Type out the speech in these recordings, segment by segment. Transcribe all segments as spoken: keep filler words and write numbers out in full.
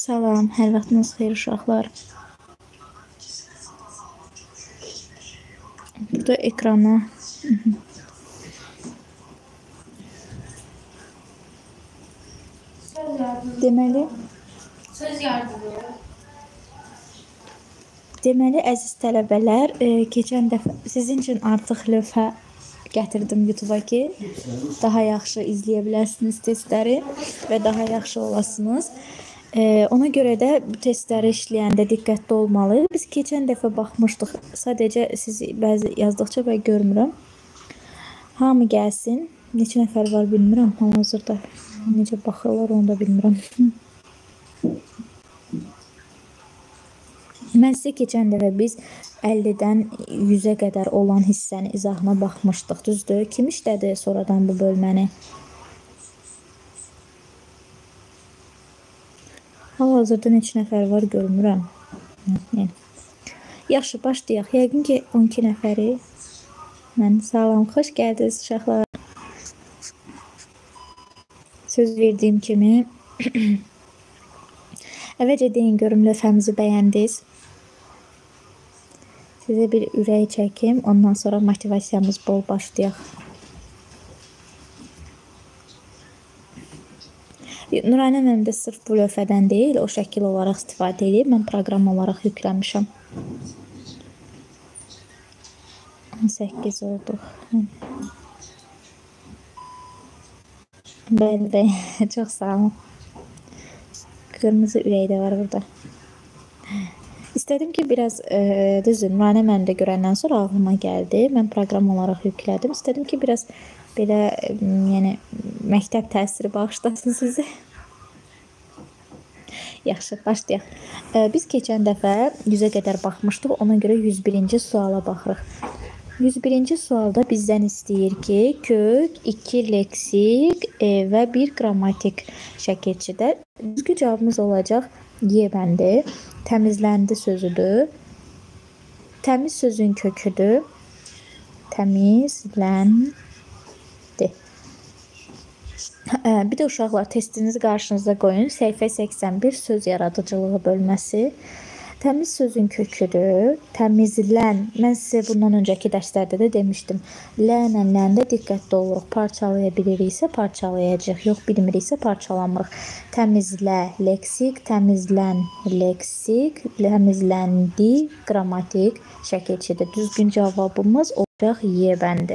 Salam, hər vaxtınız xeyir uşaqlar. Burada ekrana deməli Söz yardımı. Deməli, əziz tələbələr, e, keçən dəfə sizin üçün artıq lövhə gətirdim YouTube-a ki, daha yaxşı izləyə biləsiniz testləri və daha yaxşı olasınız. E, ona görə də bu testləri işləyəndə diqqətli olmalı. Biz keçən dəfə baxmışdıq. Sadəcə sizi bəzi yazdıqca və görmürəm. Hamı gəlsin. Neçə nəfər var bilmirəm. Hal-hazırda necə baxırlar onu da bilmirəm. Mən sizə keçən dəfə biz əllidən yüzə qədər olan hissəni izahına baxmışdıq, düzdür? Kim işlədi sonradan bu bölməni? Hal-hazırda neçə nəfər var görmürəm. Yəni. Yaxşı, başlayaq. Yəqin ki, on iki nəfəri. Mən salam, xoş gəldiniz uşaqlar. Söz verdiyim kimi əvvəlcə deyin görüm lövhəmizi bəyəndiniz. Sizə bir ürək çəkim, ondan sonra motivasiyamız bol başlayaq. Nuranə mənim də sırf bu lövhədən deyil, o şəkil olaraq istifadə edib. Mən proqram olaraq yükləmişəm. on səkkiz olduq. Bəli, bəli, çox sağ olun. Qırmızı ürək də var burada. İstədim ki, biraz e, düzdür, Nuranə mənim də görəndən sonra ağlıma gəldi. Mən proqram olaraq yüklədim. İstədim ki, biraz belə e, yəni, məktəb təsiri bağışlasın sizi. Yaxşı, başlayaq. E, biz keçən dəfə yüzə qədər baxmışdıq. Ona görə yüz birinci suala baxırıq. yüz birinci sualda bizdən istəyir ki, kök, iki leksik e, və bir qrammatik şəkilçidə. Düzgün cavabımız olacaq Y bəndi. Təmizləndi sözüdür. Təmiz sözün köküdür. Təmizləndi. Bir də uşaqlar testinizi qarşınıza qoyun. Səhifə səksən bir söz yaradıcılığı bölməsi. Təmiz sözün köküdür. Təmizlən. Mən sizə bundan öncəki dərslərdə də demişdim. Lənlə ləndə diqqətli oluruq. Parçalaya biliriksə parçalayacaq. Yox, bilmiriksə parçalamırıq. Təmizlə, leksik, təmizlən, leksik, təmizləndi, qrammatik şəkilçidir. Düzgün cavabımız olacaq Y bəndi.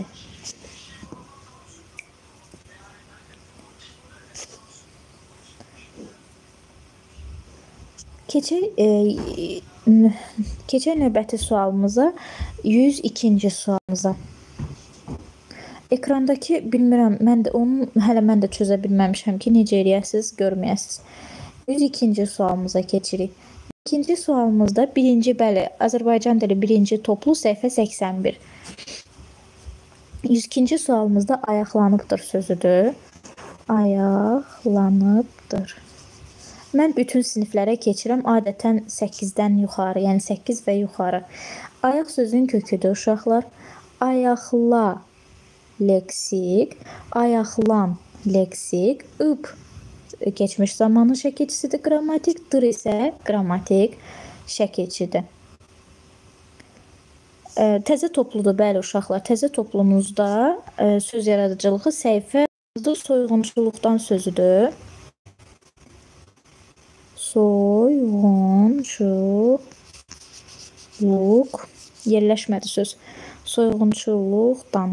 Keçək, e, keçək növbəti sualımıza, yüz ikinci sualımıza. Ekrandakı, bilmirəm, mən də onu hələ mən də çözə bilməmişəm ki, necə eləyəsiz, görməyəsiz. yüz ikinci sualımıza keçirik. İkinci sualımızda birinci, bəli, Azərbaycan dili birinci toplu səhifə səksən bir. yüz ikinci sualımızda ayaqlanıbdır sözüdür. Ayaqlanıbdır. Mən bütün siniflərə keçirəm, adətən səkkizdən yuxarı, yəni səkkiz və yuxarı. Ayaq sözün köküdür, uşaqlar. Ayaqla, leksik, ayaqlan, leksik, ıp, keçmiş zamanın şəkilçisidir, qrammatik, dır isə qrammatik şəkilçidir. Təzə topludur, bəli uşaqlar, təzə toplumuzda söz yaradıcılığı səhifə soyğunçuluqdan sözüdür. Soyğunçuluq, yerləşmədi söz, soyğunçuluqdan.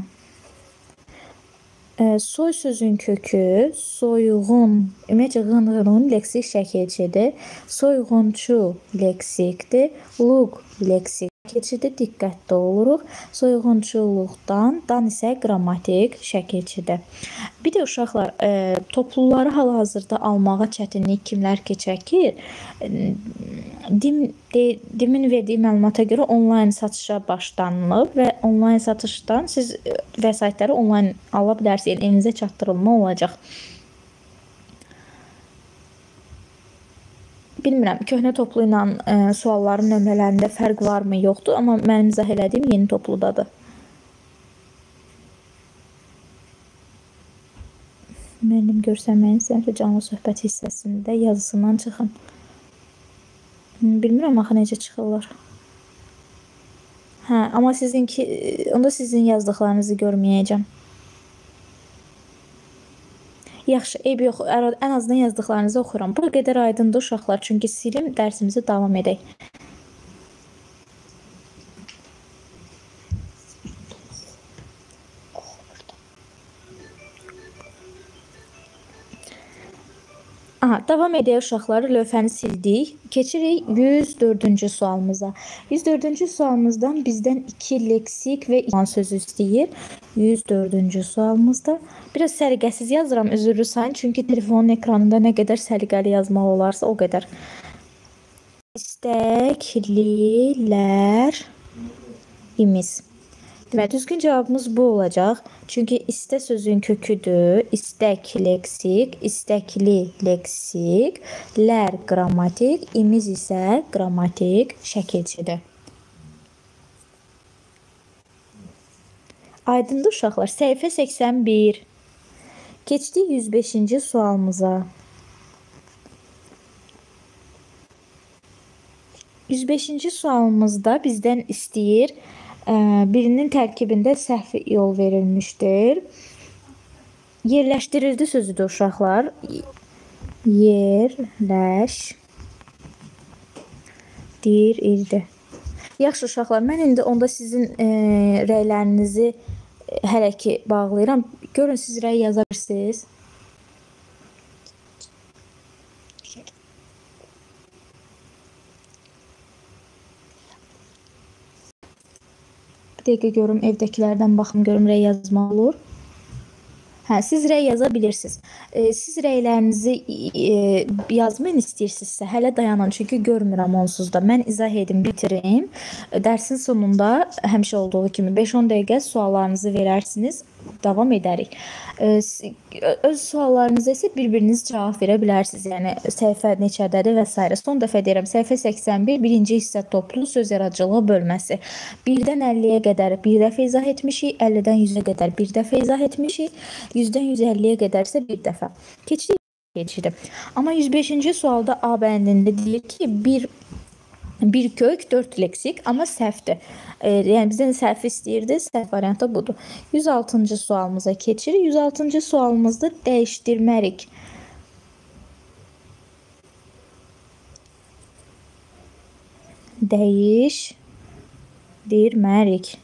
Soy sözün kökü, soyğun, ümumiyyətcəğın-ğının leksik şəkilçidir. Soyğunçu leksikdir, luq leksik şəkilçidir, diqqətli oluruq. Soyğunçuluqdan, dan isə qrammatik şəkilçidir. Bir də uşaqlar, e, topluları hal-hazırda almağa çətinlik kimlər ki çəkir? Dim, de, Dimin verdiyi məlumata görə onlayn satışa başlanılıb və onlayn satışdan siz vəsaitləri onlayn ala bilərsiniz, elinizə çatdırılma olacaq. Bilmirəm, köhnə toplu ilə e, sualların nömrələrində fərq varmı, yoxdur, amma mənim izah elədiyim yeni topludadır. Müəllim görsənməyin istəyirəm ki, canlı söhbət hissəsində yazısından çıxın. Bilmirəm axı necə çıxırlar. Hə, amma sizinki, onda sizin yazdıqlarınızı görməyəcəm. Yaxşı, eyb yox. Ən azından yazdıqlarınızı oxuram. Bu qədər aydındır uşaqlar, çünki silim, dərsimizi davam edək. Aha, davam edək uşaqlar, lövhəni sildik. Keçirik yüz dördüncü sualımıza. yüz dördüncü sualımızdan bizdən iki leksik və iman sözü istəyir. yüz dördüncü sualımızda biraz səliqəsiz yazıram, üzürlü sayın. Çünki telefonun ekranında nə qədər səliqəli yazmalı olarsa o qədər. İstəklilər imiz. Demək, düzgün cavabımız bu olacaq. Çünki istə sözün köküdür. İstək leksik, istəkli leksik, lər qrammatik, imiz isə qrammatik şəkilçidir. Aydındır uşaqlar. Səhifə səksən bir. Keçdik yüz beşinci sualımıza. yüz beşinci sualımızda bizdən istəyir birinin tərkibində səhv yol verilmişdir. Yerləşdirildi sözüdür uşaqlar. Yerləşdirildi. Yaxşı uşaqlar, mən indi onda sizin e, rəylərinizi hələ ki bağlayıram. Görün, siz rəy yaza bilirsiniz. Bir dəqiqə görüm, evdəkilərdən baxım, görüm rəy yazma olur. Hə, siz rəy yaza bilirsiniz. E, siz rəylərinizi e, yazmayın istəyirsinizsə, hələ dayanın, çünki görmürəm onsuz da. Mən izah edim, bitirim. Dərsin sonunda həmişə olduğu kimi beş on dəqiqə suallarınızı verərsiniz, davam edərik. E, öz suallarınıza isə bir-biriniz cavab verə bilərsiniz. Yəni, səhifə neçədədir və s. Son dəfə deyirəm, səhifə səksən bir, birinci hissə toplu söz yaradıcılığı bölməsi. birdən əlliyə qədər bir dəfə izah etmişik, əllidən yüzə qədər bir dəfə izah etmişik, yüzdən yüz əlliyə qədər isə bir dəfə. Keçdik, keçdik. Amma yüz beşinci sualda A bəndində deyir ki, bir, bir kök, dörd leksik, amma səhvdir. E, yəni, bizdən səhv istəyirdi, səhv variantı budur. yüz altıncı sualımıza keçirik. yüz altıncı sualımızda dəyişdirmərik. Dəyişdirmərik.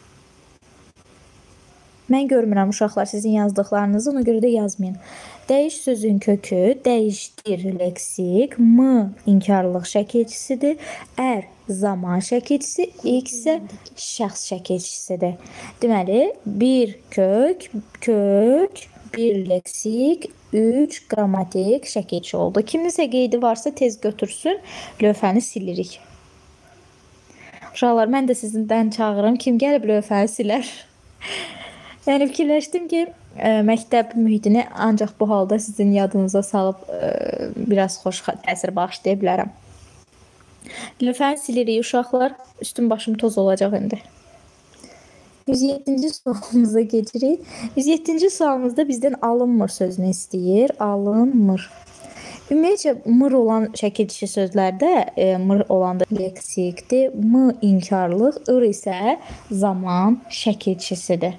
Mən görmürəm uşaqlar sizin yazdıqlarınızı, ona görə də yazmayın. Dəyiş sözün kökü, dəyişdir leksik, m inkarlıq şəkilçisidir, ər zaman şəkilçisi, x isə şəxs şəkilçisidir. Deməli, bir kök, kök, bir leksik, üç qrammatik şəkilçi oldu. Kiminsə qeydi varsa tez götürsün, lövhəni silirik. Uşaqlar, mən də sizdən çağırım, kim gəlib lövhəni silər? Yəni, fikirləşdim ki, ə, məktəb mühitini ancaq bu halda sizin yadınıza salıb ə, biraz xoş təsir bağışlaya bilərəm. Lövhəni silirik uşaqlar, üstüm başım toz olacaq indi. yüz yeddinci sualımıza geçirik. yüz yeddinci sualımızda bizdən alınmır sözünü istəyir. Alınmır. Ümumiyyətcə, mır olan şəkilçi sözlərdə e, mır olan da leksikdir. M inkarlıq, ır isə zaman şəkilçisidir.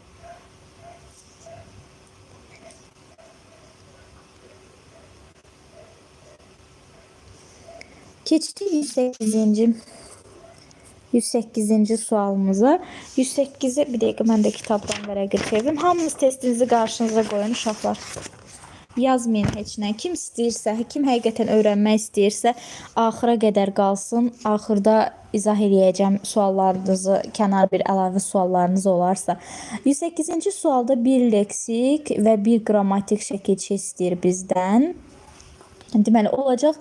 Keçdik yüz səkkizinci yüz səkkizinci sualımıza. yüz səkkizi bir dəqiqə mən də kitabdan vərəqə çevirim. Hamınız testinizi qarşınıza qoyun uşaqlar. Yazmayın heç nə. Kim istəyirsə, kim həqiqətən öyrənmək istəyirsə, axıra qədər qalsın. Axırda izah edəcəm suallarınızı, kənar bir əlavə suallarınız olarsa. yüz səkkizinci sualda bir leksik və bir qrammatik şəkilçi istəyir bizdən. Deməli, olacaq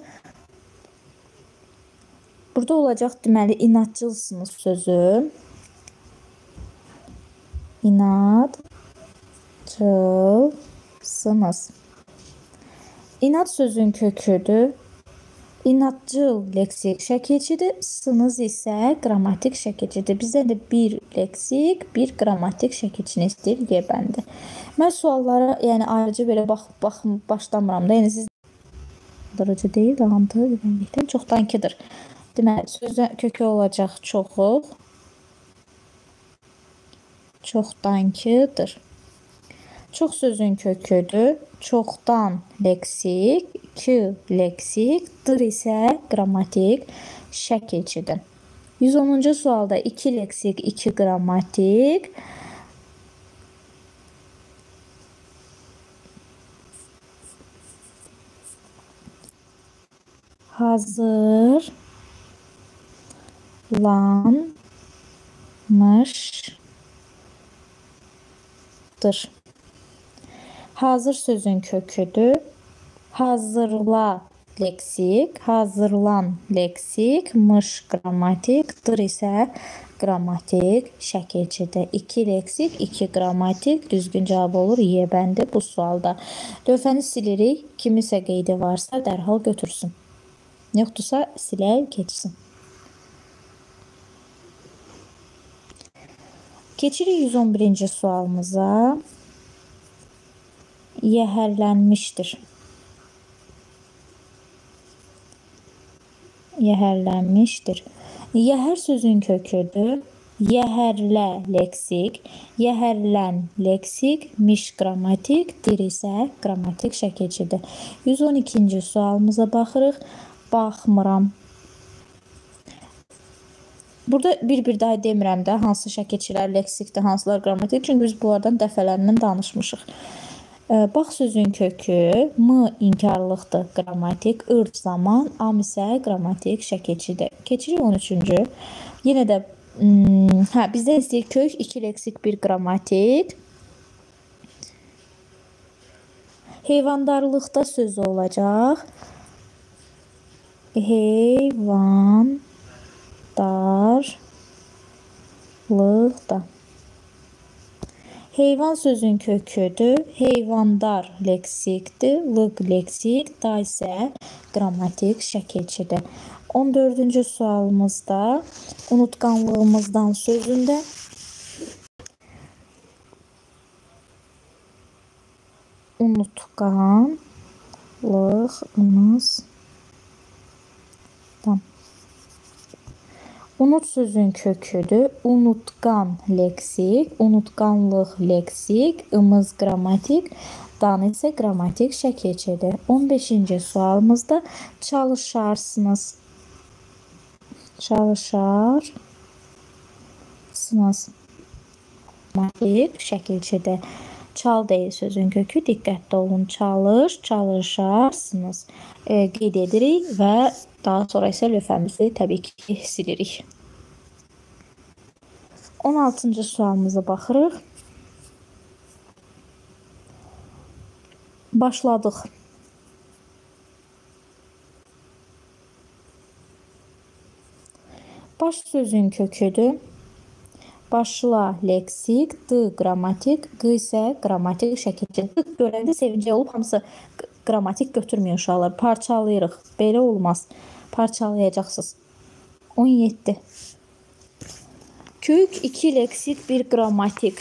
burada olacaq, deməli, inadcılsınız sözü. İnadcılsınız. İnad sözün köküdür. İnadcıl leksik şəkilçidir. Sınız isə qrammatik şəkilçidir. Bizdə də bir leksik, bir qrammatik şəkilçini istəyir G bəndi. Mən suallara, yəni ayrıca belə bax, baxım, başlamıram da. Yəni siz dırıcı deyil, ağantı, çoxdankıdır. Deməli, sözün kökü olacaq çoxuq. Çoxdankıdır. Çox sözün köküdür. Çoxdan leksik, ki leksik, dır isə qrammatik şəkilçidir. yüz onuncu sualda iki leksik, iki qrammatik. Hazırlanmışdır. Hazır sözün köküdür. Hazırla leksik, hazırlan leksik, mış qrammatik, dır isə qrammatik şəkilçidir. iki leksik, iki qrammatik düzgün cavab olur Y bəndi bu sualda. Lövhəni silirik. Kimisə qeydi varsa dərhal götürsün. Yoxdursa silək, keçsin. Keçirik yüz on birinci sualımıza. Yəhərlənmişdir. Yəhərlənmişdir. Yəhər sözün köküdür. Yəhərlə leksik, yəhərlən leksik, miş qrammatik, dir isə qrammatik şəkilçidir. yüz on ikinci sualımıza baxırıq. Baxmıram. Burada bir-bir daha demirəm də hansı şəkilçilər leksikdir, hansılar qrammatik. Çünki biz bunlardan dəfələrlə danışmışıq. Bax sözün kökü, m inkarlıqdır, qrammatik, ırd zaman, am isə qrammatik şəkilçidir. Keçirik on üçüncü. Yenə də hə, bizdə istəyir kök, iki leksik, bir qrammatik. Heyvandarlıqda sözü olacaq. Heyvandarlıqda. Heyvan sözün köküdür. Heyvandar leksikdir. Lıq leksik, da isə qrammatik şəkilçidir. on dördüncü sualımızda unutqanlığımızdan sözündə unutqanlığımızdan. Unut sözün köküdür. Unutqan leksik, unutqanlıq leksik, ımız qrammatik, dan isə qrammatik şəkilçidir. on beşinci sualımızda çalışarsınız. Çalışarsınız. Qrammatik şəkilçidir. Çal deyil sözün kökü. Diqqətli olun. Çalış, çalışarsınız. E, qeyd edirik və daha sonra isə lövhəmizi təbii ki silirik. on altıncı sualımıza baxırıq. Başladıq. Baş sözün köküdür. Başla leksik, d qrammatik, q isə qrammatik şəkilçidir. Görəndə sevincli olub, hamısı qrammatik götürmüyor uşaqlar. Parçalayırıq. Belə olmaz. Parçalayacaqsınız. on yeddi. Kök, iki leksik, bir qrammatik.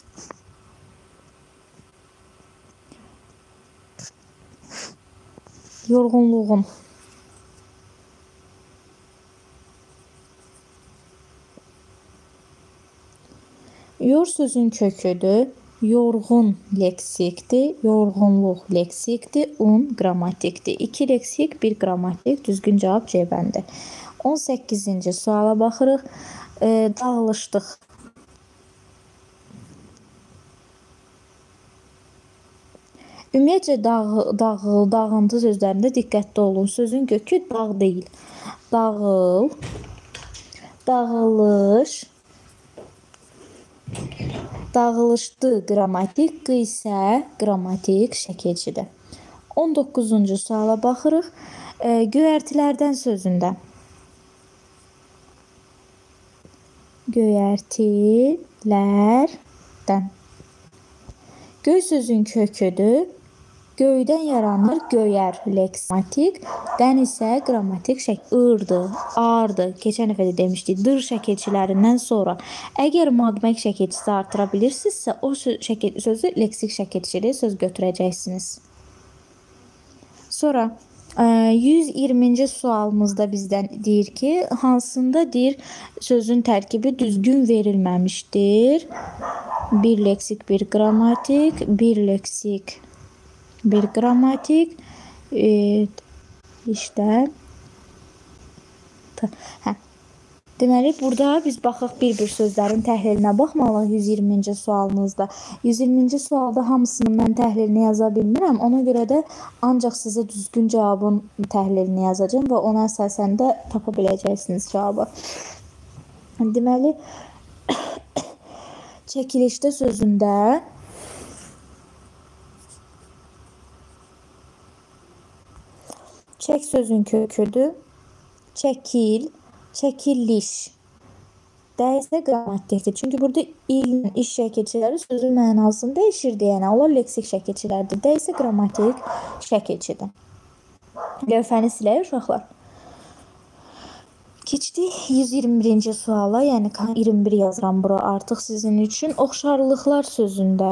Yorğunluğum. Yor sözün köküdür. Yorğun leksikdir. Yorğunluq leksikdir. Un qrammatikdir. iki leksik, bir qrammatik. Düzgün cavab C bəndi. on səkkizinci suala baxırıq. E, dağılışdıq. Ümumiyyətcə dağ, dağıl, dağıntı sözlərində diqqətli olun. Sözün kökü dağ deyil. Dağıl, dağılış, dağılışdı qrammatik, q isə qrammatik şəkilçidir. on doqquzuncu suala baxırıq. E, göyərtilərdən sözündə. Göyərtilərdən. Göy sözün köküdür. Göydən yaranır, göyər leksik, dən isə qrammatik şəkil, ırdı, ardı, keçən dəfə də demişdik, dır şəkilçilərindən sonra əgər maqmək şəkilçisi artıra bilirsinizsə, o şəkil, sözü leksik şəkilçili söz götürəcəksiniz. Sonra yüz iyirminci sualımızda bizdən deyir ki, hansında deyir sözün tərkibi düzgün verilməmişdir. Bir leksik, bir qrammatik, bir leksik, bir qrammatik. E, işte hə. Deməli, burada biz baxaq bir-bir sözlərin təhlilinə baxmalıyıq yüz iyirminci sualımızda. yüz iyirminci sualda hamısını mən təhlilini yaza bilmirəm. Ona görə də ancaq sizə düzgün cavabın təhlilini yazacağım və ona əsasən də tapa biləcəksiniz cavabı. Deməli, çəkilişdə sözündə çək sözün köküdür. Çəkil, çəkiliş də isə qrammatikdir. Çünki burada il, iş şəkilçiləri sözün mənasını dəyişir deyənə. Onlar leksik şəkilçilərdir. Də isə qrammatik şəkilçidir. Lövhəni silək uşaqlar. Keçdik yüz iyirmi birinci suala, yəni iyirmi bir yazıram bura artıq sizin üçün. Oxşarlıqlar sözündə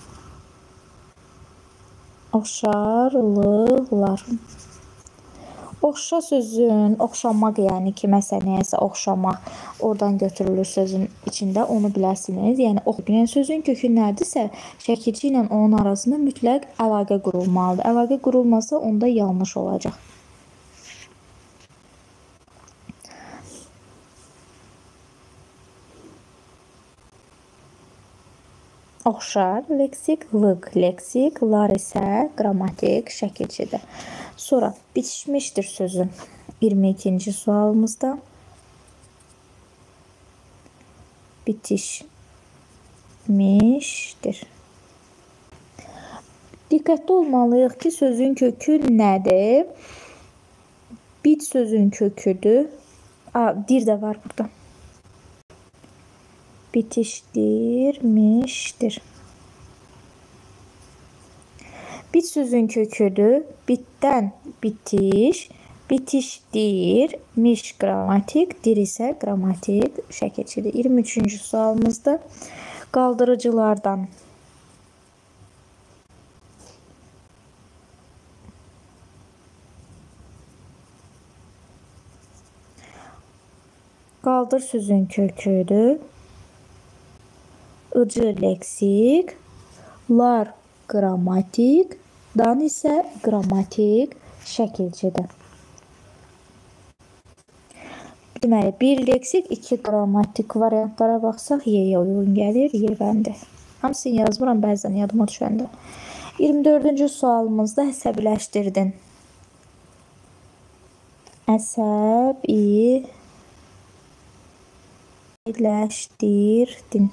oxşarlıqlar. Oxşa sözün, oxşamaq yəni kiməsə nəyəsə oxşamaq oradan götürülür sözün içində, onu biləsiniz. Yəni, yəni sözün kökü nədirsə, şəkilçi ilə onun arasında mütləq əlaqə qurulmalıdır. Əlaqə qurulmasa onda yanlış olacaq. Oxşar, leksik, lıq, leksik, lar isə qrammatik şəkilçidir. Sonra bitişmişdir sözü iyirmi ikinci sualımızda. Bitişmişdir. Diqqətli olmalıyıq ki, sözün kökü nədir? Bit sözün köküdür. Aa, dir də var burada. Bitişdirmişdir. Bit sözün köküdür. Bitdən bitiş, bitişdir, miş qrammatik, dir isə qrammatik şəkilçidir. iyirmi üçüncü sualımızda qaldırıcılardan. Qaldır sözün köküdür. Icı leksik, lar qrammatik, dan isə qrammatik şəkilçidir. Deməli, bir leksik, iki qrammatik variantlara baxsaq, Y-yə uyğun gəlir, Y bəndi. Hamısını yazmıram, bəzən yadıma düşəndə. iyirmi dördüncü sualımızda əsəbiləşdirdin. Əsəbiləşdirdin.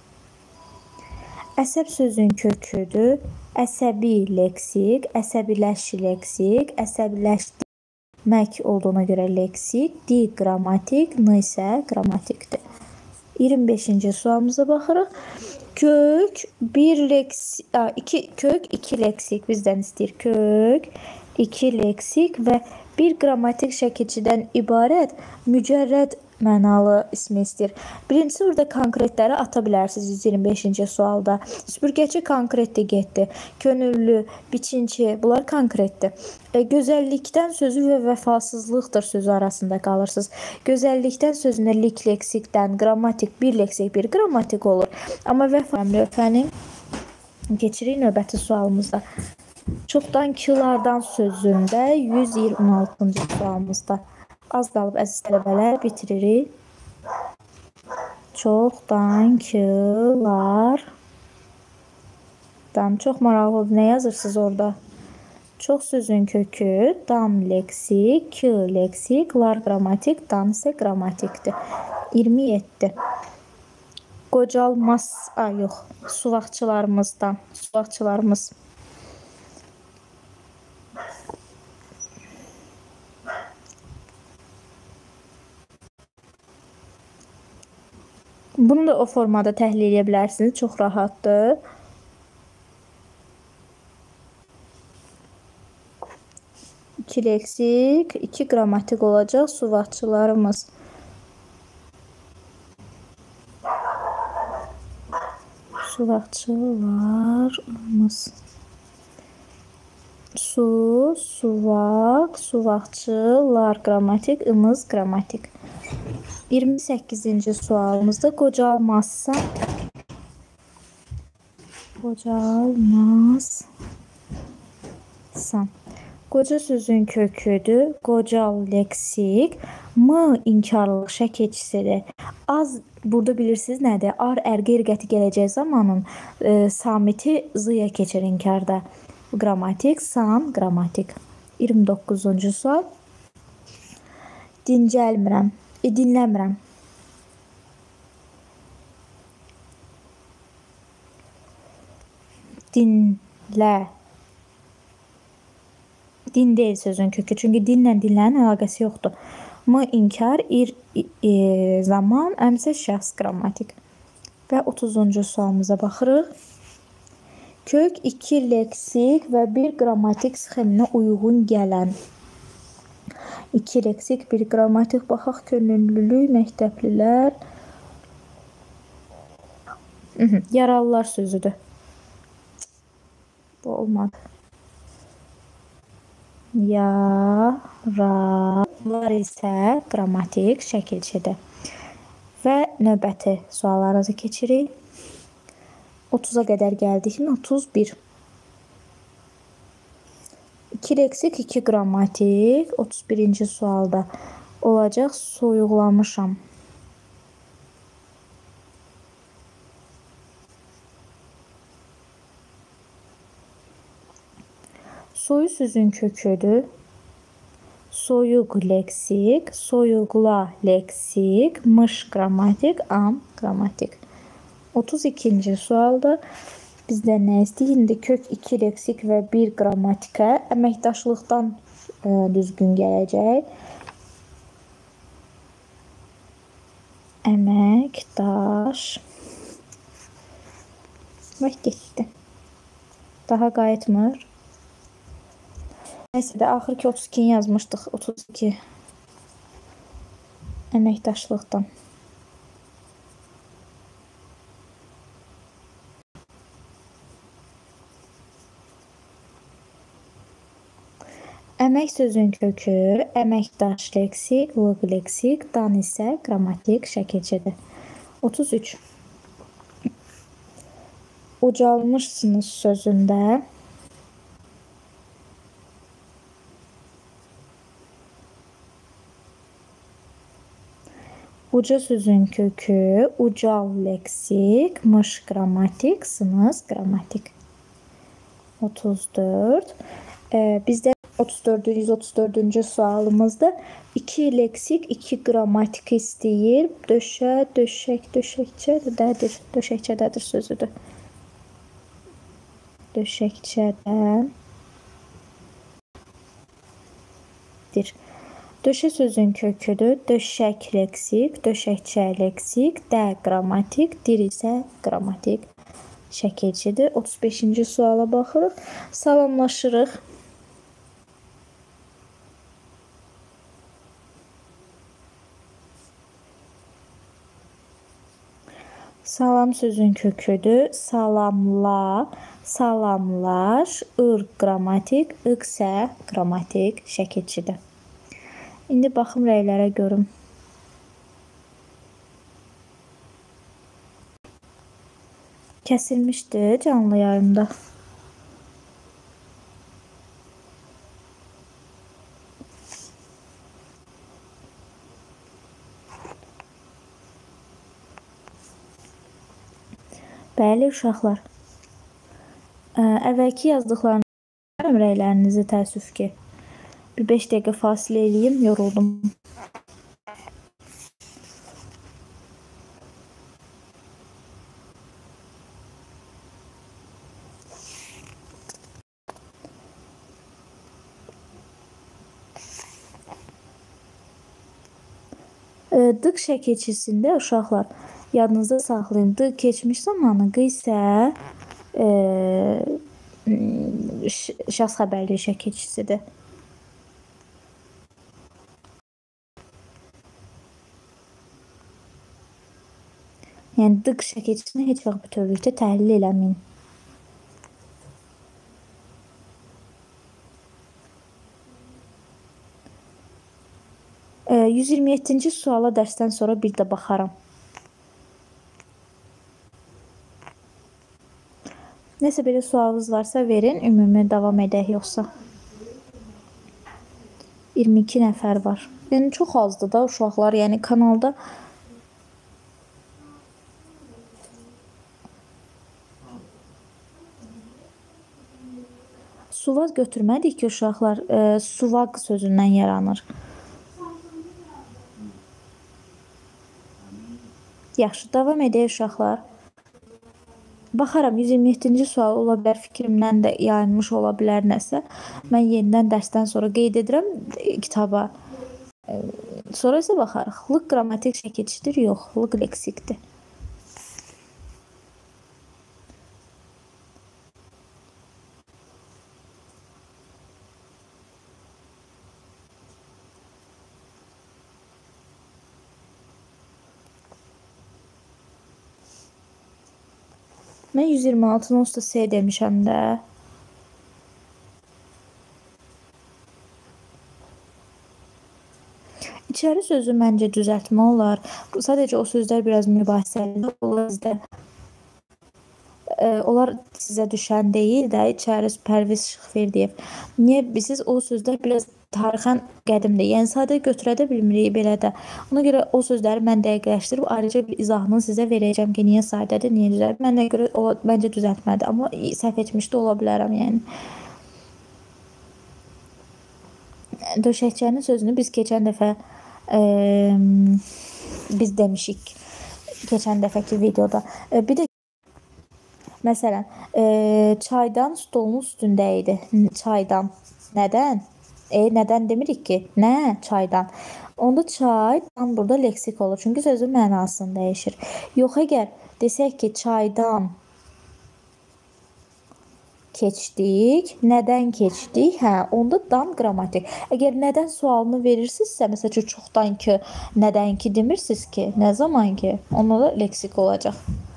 Əsəb sözün köküdür. Əsəbi leksik, əsəbiləş leksik, əsəbiləşdirmək olduğuna görə leksik, di qrammatik, n isə qrammatikdir. iyirmi beşinci sualımıza baxırıq. Kök, bir leksik, iki kök, iki leksik bizdən istəyir. Kök, iki leksik və bir qrammatik şəkilçidən ibarət mücərrəd mənalı ismi istəyir. Birincisi, burada konkretləri ata bilərsiniz yüz iyirmi beşinci sualda. Süpürgəçi konkretdir, getdi. Könüllü, biçinçi, bunlar konkretdir. E, gözəllikdən sözü və vəfasızlıqdır sözü arasında qalırsınız. Gözəllikdən sözündə lik leksikdən, qrammatik, bir leksik, bir qrammatik olur. Amma vəfəni keçirik növbəti sualımızda. Çoxdankılardan sözündə yüz iyirmi altıncı sualımızda. Az qalıb əziz tələbələr, bitiririk. Çoxdankılardan. Çox maraqlıdır. Nə yazırsınız orada? Çox sözün kökü, dan leksik, kı leksik, lar qrammatik, dan isə qrammatikdir. iyirmi yeddi. Qocalmaz, a yox, suvaqçılarımızdan, suvaqçılarımız. Bunu da o formada təhlil edə bilərsiniz. Çox rahatdır. İki leksik, iki qrammatik olacaq suvaqçılarımız. Suvaqçılarımız. Su, suvaq, suvaqçı, lar qrammatik, ımız qrammatik. iyirmi səkkizinci sualımızda qocalmazsan, qocalmazsan. Qoca sözün köküdür. Qocal leksik. M inkarlıq şəkilçisidir. Az burada bilirsiniz nədir? Ar, ər, qeyri-qəti gələcək zamanın e, samiti zıya keçir inkarda. Qrammatik, san, qrammatik. iyirmi doqquzuncu sual. Dincəlmirəm, e, dinləmirəm. Dinlə. Din deyil sözün kökü. Çünki dinlə dinlərin əlaqəsi yoxdur. M inkar, ir e, zaman, əmsə şəxs qrammatik. Və otuzuncu sualımıza baxırıq. Kök iki leksik və bir qrammatik sxeminə uyğun gələn. iki leksik, bir qrammatik. Baxaq, könüllülük, məktəblilər. Yaralılar sözüdür. Bu olmadı. Yaralar isə qrammatik şəkilçidir. Və növbəti suallarımızı keçirik. otuza qədər gəldik mi? otuz bir. iki leksik, iki qrammatik. otuz birinci sualda olacaq. Soyuqlamışam. Soyu sözün köküdür. Soyuq leksik, soyuqla leksik, mış qrammatik, am qrammatik. otuz ikinci sualda bizdə nə istəyir? İndi kök iki leksik və bir qrammatikə əməkdaşlıqdan e, düzgün gələcək. Əməkdaş və getdi. Daha qayıtmır. Nəysə də axırki otuz ikini yazmışdıq. otuz iki əməkdaşlıqdan. Əmək sözün kökü, əməkdaş leksik, lıq leksik, dan isə qrammatik şəkilçidir. otuz üç. Ucalmışsınız sözündə uca sözün kökü, ucal leksik, mış qrammatik, sınız qrammatik. otuz dörd. Ee, bizdə otuz dördüncü, yüz otuz dördüncü sualımızda iki leksik, iki qrammatik istəyir. Döşə, döşək, döşəkçədədir. Döşəkçədədir sözüdür. Döşəkçədədir. Döşə sözün köküdür. Döşək leksik, döşəkçə leksik, də qrammatik, dir isə qrammatik şəkilçidir. otuz beşinci suala baxırıq. Salamlaşırıq. Salam sözün köküdür. Salamla, salamlaş, ır qrammatik, ıq isə qrammatik şəkilçidir. İndi baxım rəylərə görüm. Kəsilmişdi canlı yayımda. Bəli, uşaqlar. Əvvəlki yazdıqlarınızı rəylərinizi təəssüf ki. Bir beş dəqiqə fasilə eləyim, yoruldum. Dıq şəkilçisində uşaqlar yadınızda saxlayın. Dıq keçmiş zamanı, q isə e, şəxs xəbərli şəkilçisidir. Yəni dıq şəkilçisini heç vaxt bütövlükdə təhlil eləməyin. yüz iyirmi yeddinci suala dərsdən sonra bir də baxaram. Nəsə belə sualınız varsa verin, ümumi davam edək yoxsa. iyirmi iki nəfər var. Yəni çox azdır da uşaqlar, yəni kanalda. Suvaq götürmədik ki, uşaqlar, e, suvaq sözündən yaranır. Yaxşı, davam edək uşaqlar. Baxaram, yüz iyirmi yeddinci sual ola bilər, fikrimdən də yayınmış ola bilər nəsə. Mən yenidən dərsdən sonra qeyd edirəm kitaba. Sonra isə baxarıq. Lıq qrammatik şəkilçidir, yox, lıq leksikdir. Mən yüz iyirmi altı onsuz da S demişəm də. İçəri sözü məncə düzəltmə olar. Sadəcə o sözlər biraz mübahisəli olur bizdə. Onlar sizə düşən deyil də, içəri Pərviz Şıxverdiyev. Niyə? Siz o sözlər biraz tarixən qədimdir. Yəni sadə götürə də bilmirik belə də. Ona görə o sözləri mən dəqiqləşdirib ayrıca bir izahını sizə verəcəm ki, niyə sadədir, niyə düzəldir. Mənə görə o məncə düzəltmədir, amma səhv etmiş də ola bilərəm, yəni. Döşəkçənin sözünü biz keçən dəfə e, biz demişik. Keçən dəfəki videoda. E, bir də məsələn, e, çaydan stolun üstündə idi. Çaydan. Nədən? E, nədən demirik ki? Nə? Çaydan. Onda çaydan burada leksik olur. Çünki sözün mənasını dəyişir. Yox, əgər desək ki, çaydan keçdik, nədən keçdik? Hə, onda dan qrammatik. Əgər nədən sualını verirsinizsə, məsəl üçün çoxdan ki, nədən ki demirsiniz ki, nə zaman ki, onda da leksik olacaq.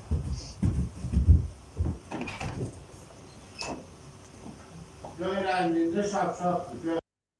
Öyrəndiyində şapşapdır.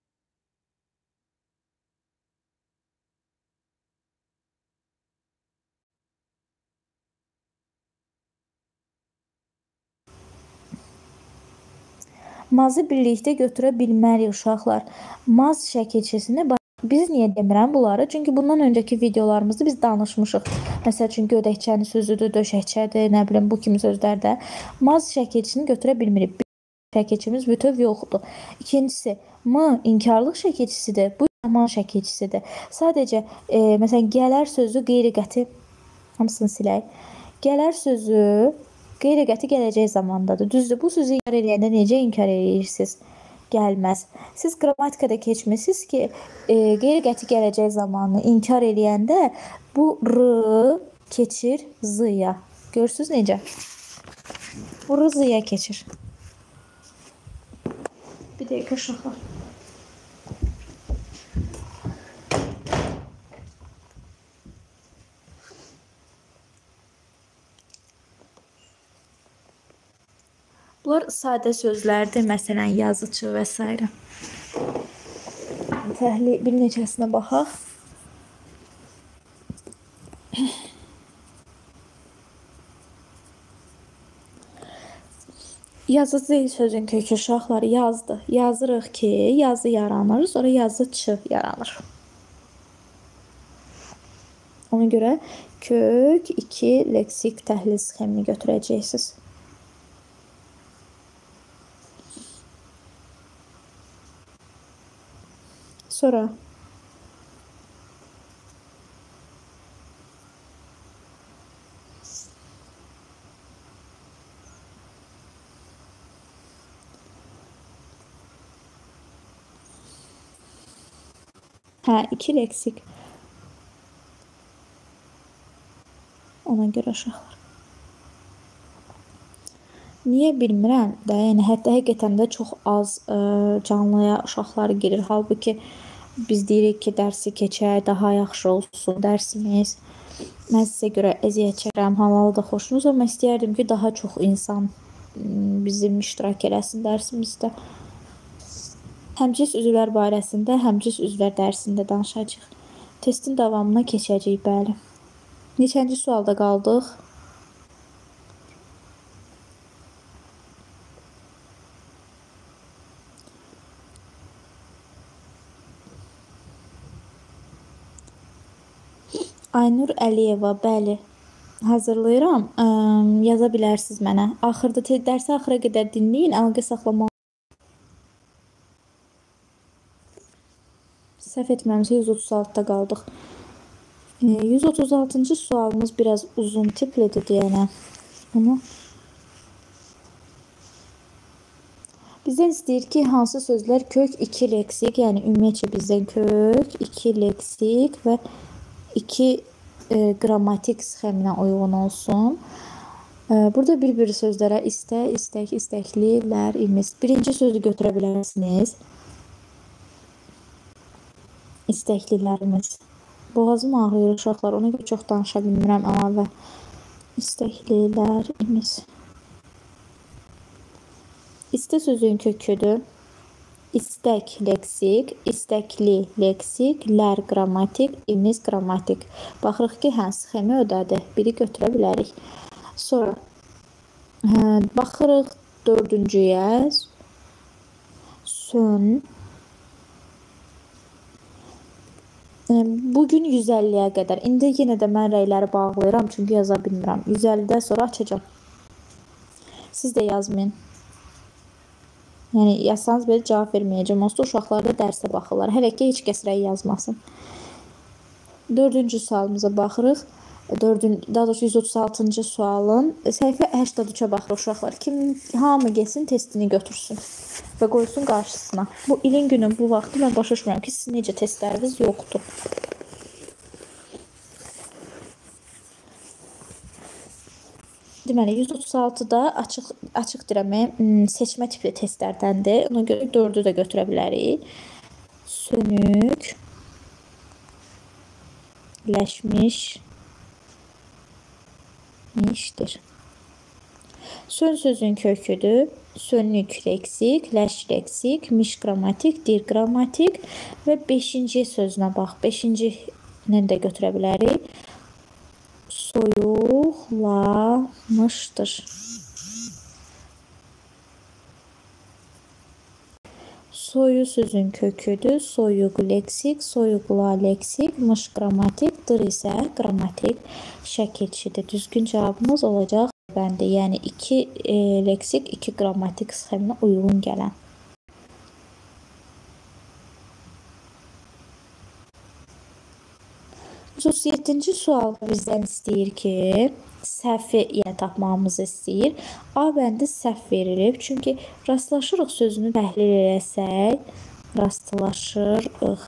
Mazı birlikdə götürə bilmərik uşaqlar. Maz şəkilçisini biz niyə demirəm bunları? Çünki bundan öncəki videolarımızda biz danışmışıq. Məsəl üçün gödəkçənin sözüdür, döşəkçədir, nə bilim bu kimi sözlərdə. Maz şəkilçisini götürə bilmirik. Şəkilçimiz bütöv yoxdur. İkincisi, M inkarlıq şəkilçisidir. Bu zaman şəkilçisidir. Sadəcə, e, məsələn, gələr sözü qeyri-qəti, hamısını silək. Gələr sözü qeyri-qəti gələcək zamandadır. Düzdür, bu sözü inkar edəndə necə inkar edirsiniz? Gəlməz. Siz qrammatikada keçmişsiniz ki, e, qeyri-qəti gələcək zamanı inkar edəndə bu R keçir Z-ya. Görürsünüz necə? Bu R Z-ya keçir. Bir dəqiqə uşaqlar. Bunlar sadə sözlərdir, məsələn, yazıcı və s. Təhlil bir neçəsinə baxaq. Yazıcı sözün kökü uşaqlar yazdı. Yazırıq ki, yazı yaranır, sonra yazıcı yaranır. Ona görə kök iki leksik təhlil sxemini götürəcəksiniz. Sonra hə, iki leksik. Ona görə uşaqlar. Niyə bilmirəm də, yəni hətta həqiqətən də çox az ə, canlıya uşaqlar girir. Halbuki biz deyirik ki, dərsi keçək, daha yaxşı olsun dərsimiz. Mən sizə görə əziyyət çəkirəm, halalı da xoşunuz, amma istəyərdim ki, daha çox insan bizim iştirak eləsin dərsimizdə. Həmcins üzvlər barəsində həmcins üzvlər dərsində danışacağıq. Testin davamına keçəcəyik, bəli. Neçənci sualda qaldıq? Aynur Əliyeva, bəli. Hazırlayıram. Ə, yaza bilərsiniz mənə. Axırda dərsi axıra qədər dinləyin, əlaqə saxlamaq. Səhv etməmişsə yüz otuz altıda qaldıq. yüz otuz altıncı sualımız biraz uzun tiplidir deyənə. Bunu bizdən istəyir ki, hansı sözlər kök iki leksik, yəni ümumiyyətcə bizdən kök iki leksik və iki e, qrammatik sxeminə uyğun olsun. E, burada bir-bir sözlərə istə, istək, istəkliler, imiz. Birinci sözü götürə bilərsiniz. İstəklilərimiz. Boğazım ağrıyır uşaqlar, ona görə çox danışa bilmirəm əlavə. İstəklilər, imiz. İstə sözün köküdür. İstək leksik, istəkli leksik, lər qrammatik, imiz qrammatik. Baxırıq ki, hə, sxemi ödədi. Biri götürə bilərik. Sonra hə, baxırıq dördüncüyə. Sön. Bugün yüz əlliyə qədər. İndi yenə də mən rəyləri bağlayıram, çünki yaza bilmirəm. yüz əllidən sonra açacağım. Siz də yazmayın. Yəni, yazsanız belə cavab verməyəcəm. Onsuz da uşaqlar da dərsə baxırlar. Hələ ki, heç kəs rəy yazmasın. Dördüncü sualımıza baxırıq. Dördün, daha doğrusu yüz otuz altıncı sualın səhifə səksən üçə baxırıq uşaqlar. Kim, hamı gelsin testini götürsün və qoysun qarşısına. Bu ilin günün bu vaxtı mən başa düşmürəm ki, sizin necə testləriniz yoxdur. Deməli, yüz otuz altıda açıq, açıq dirəmi seçmə tipli testlərdəndir. Ona görə dördü də götürə bilərik. Sönük, ləşmiş, işdir. Sön sözün köküdür. Sönük leksik, ləş leksik, miş qrammatik, dir qrammatik və beşinci sözünə bax. Beşincini də götürə bilərik. Soyuqlamışdır. Soyu sözün köküdür. Soyuq leksik, soyuqla leksik, mış qrammatik, dır isə qrammatik şəkilçidir. Düzgün cavabımız olacaq bəndi. Yəni iki e, leksik, iki qrammatik sxeminə uyğun gələn. yüz otuz yeddinci sualda bizdən istəyir ki, səhvi yəni tapmamızı istəyir. A bəndi səhv verilib. Çünki rastlaşırıq sözünü təhlil eləsək, rastlaşırıq.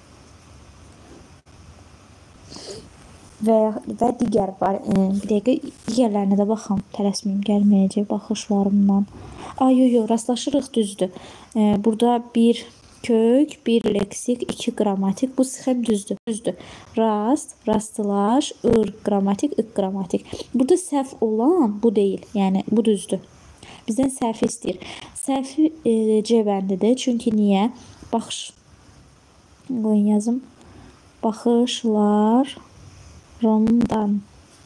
Və, və digər var. E, bir dəqiqə digərlərinə də baxam. Tələsməyim, gəlməyəcək baxışlarımdan. Ay, yo, yo, rastlaşırıq düzdür. E, burada bir kök, bir leksik, iki qrammatik. Bu sxem düzdür. düzdür. Rast, rastlaş, ır, qrammatik, ıq, qrammatik. Burada səhv olan bu deyil. Yəni bu düzdür. Bizdən səhvi istəyir. Səhvi e, C bəndidir. Çünki niyə? Baxış. Qoyun yazım. Baxışlar. Rondan.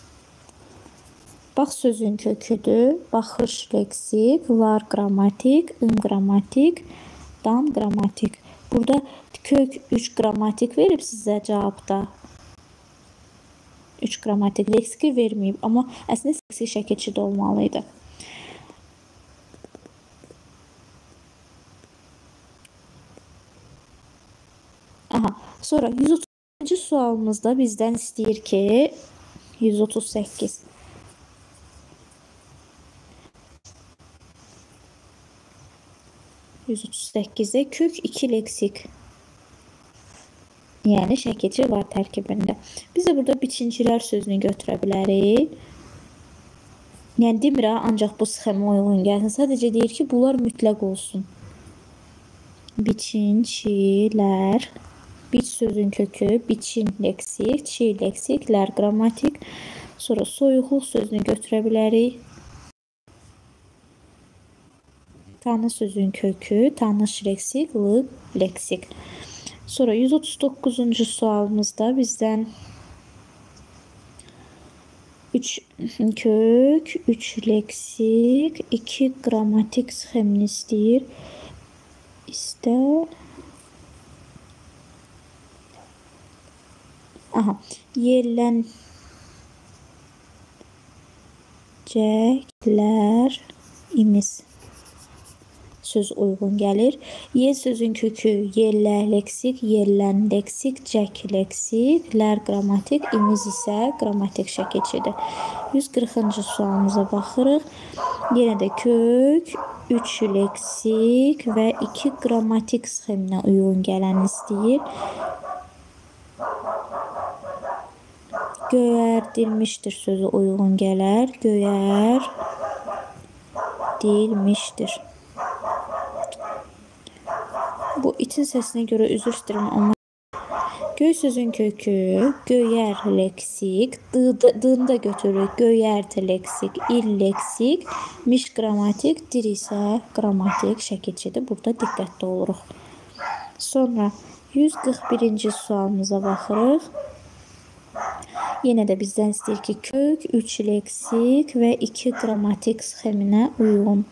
Bax sözün köküdür. Baxış leksik, lar qrammatik, ım qrammatik, dan qrammatik. Burada kök üç qrammatik verib sizə cavabda. üç qrammatik leksiki verməyib, amma əslində leksik şəkilçi də olmalıydı. Aha, sonra yüz otuzuncu sualımızda bizdən istəyir ki, yüz otuz səkkiz. yüz otuz səkkizdə kök iki leksik. Yəni şəkilçi var tərkibində. Biz də burada biçincilər sözünü götürə bilərik. Yəni demirə ancaq bu sxemə uyğun gəlsin. Sadəcə deyir ki, bunlar mütləq olsun. Biçincilər. Biç sözün kökü, biçin leksik, çi leksik, lər qrammatik. Sonra soyuqluq sözünü götürə bilərik. Tanı sözün kökü, tanış leksik, lıq leksik. Sonra yüz otuz doqquzuncu sualımızda bizdən üç kök, üç leksik, iki qrammatik sxemini istəyir. İstə. Aha, yerləncəklər imiz söz uyğun gəlir. Yer sözün kökü yerlə leksik, yerlən leksik, cək leksik, lər qrammatik, imiz isə qrammatik şəkilçidir. yüz qırxıncı sualımıza baxırıq. Yenə də kök, üç leksik və iki qrammatik sxeminə uyğun gələn istəyir. Göyərdilmişdir sözü uyğun gələr. Göyərdilmişdir. Bu itin səsinə görə üzr istəyirəm, amma göy sözün kökü göyər leksik, d-ını da götürürük. Göyərd leksik, il leksik, miş qrammatik, dir isə qrammatik şəkilçidir. Burada diqqətli oluruq. Sonra yüz qırx birinci sualımıza baxırıq. Yenə də bizdən istəyir ki, kök, üç leksik və iki qrammatik sxeminə uyğun.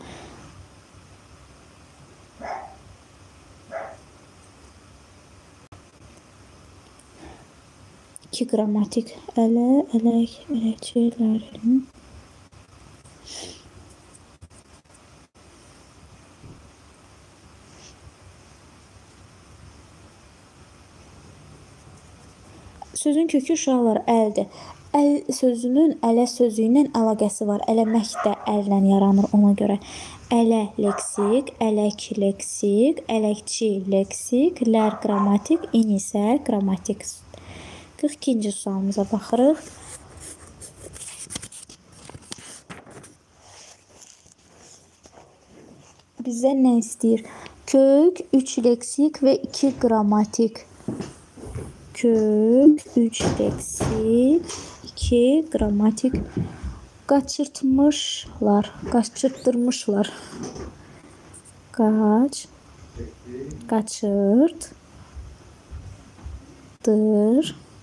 iki qrammatik ələ, ələk, ələkçilərin sözün kökü uşaqlar əldir. Əl sözünün ələ sözü ilə əlaqəsi var. Ələmək də əllə yaranır ona görə. Ələ leksik, ələk leksik, ələkçi leksik, lər qrammatik, in isə qrammatik. qırx ikinci sualımıza baxırıq. Bizdən nə istəyir? Kök, üç leksik və iki qrammatik. Kök, üç leksik, iki qrammatik. Qaçırtmışlar, qaçırtdırmışlar. Qaç, qaçırt, dır,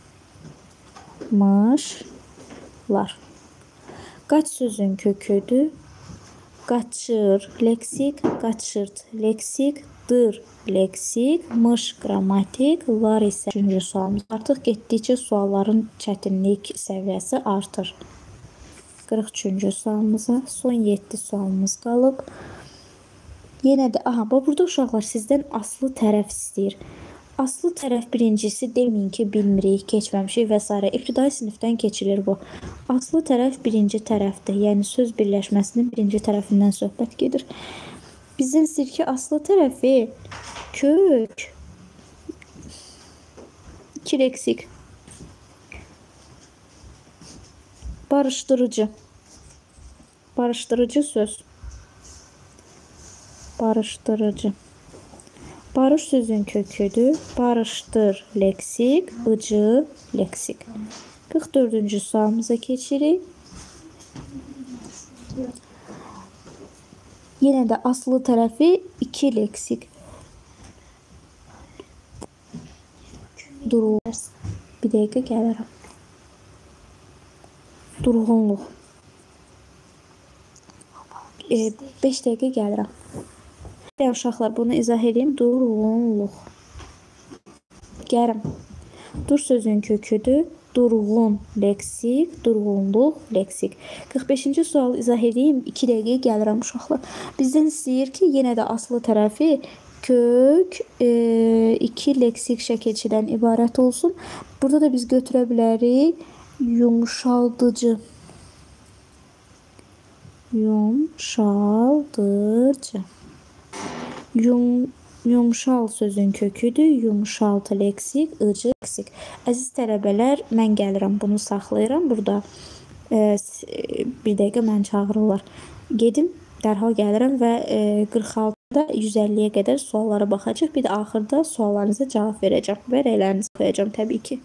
mışlar. Qaç sözün köküdür. Qaçır leksik, qaçırt leksik, dır leksik, mış qrammatik, lar isə üçüncü sualımız. Artıq getdikcə sualların çətinlik səviyyəsi artır. qırx üçüncü sualımıza son yeddi sualımız qalıb. Yenə də, aha, burada uşaqlar sizdən aslı tərəf istəyir. Aslı tərəf birincisi deməyin ki, bilmirik, keçməmişik və s. İbtidai sinifdən keçilir bu. Aslı tərəf birinci tərəfdir. Yəni söz birləşməsinin birinci tərəfindən söhbət gedir. Bizdən istəyir ki, aslı tərəfi kök, iki leksik, barışdırıcı, barışdırıcı söz, barışdırıcı. Barış sözün köküdür. Barışdır leksik, ıcı leksik. qırx dördüncü sualımıza keçirik. Yenə də aslı tərəfi iki leksik. Durur. Bir dəqiqə gəlirəm. Durğunluq. beş dəqiqə gəlirəm. Uşaqlar, bunu izah edeyim. Durğunluq. Gərim. Dur sözün köküdür. Durğun leksik, durğunluq leksik. qırx beşinci sual izah edeyim. iki dəqiqə gəlirəm uşaqlar. Bizdən istəyir ki, yenə də aslı tərəfi kök e, iki leksik şəkilçidən ibarət olsun. Burada da biz götürə bilərik yumşaldıcı. Yumşaldıcı. Yum, yumşal sözün köküdür. Yumşalt leksik, ıcı leksik. Əziz tələbələr, mən gəlirəm, bunu saxlayıram. Burada e, bir dəqiqə mən çağırırlar. Gedim, dərhal gəlirəm və e, qırx altıda yüz əlliyə qədər suallara baxacaq. Bir də axırda suallarınıza cavab verəcəm və rəylərinizi qoyacağım təbii ki.